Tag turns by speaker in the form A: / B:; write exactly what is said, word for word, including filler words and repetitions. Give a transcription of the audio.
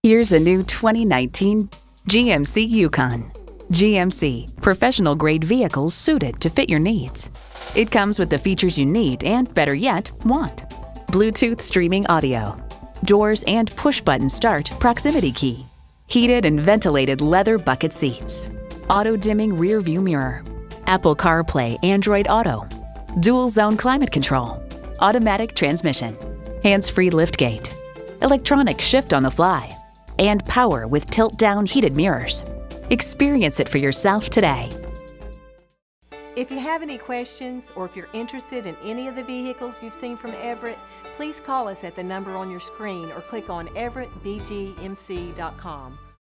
A: Here's a new twenty nineteen G M C Yukon. G M C, professional-grade vehicles suited to fit your needs. It comes with the features you need and, better yet, want. Bluetooth streaming audio, doors and push-button start proximity key, heated and ventilated leather bucket seats, auto-dimming rear-view mirror, Apple CarPlay Android Auto, dual-zone climate control, automatic transmission, hands-free liftgate, electronic shift on the fly, and power with tilt-down heated mirrors. Experience it for yourself today.
B: If you have any questions or if you're interested in any of the vehicles you've seen from Everett, please call us at the number on your screen or click on everett b g m c dot com.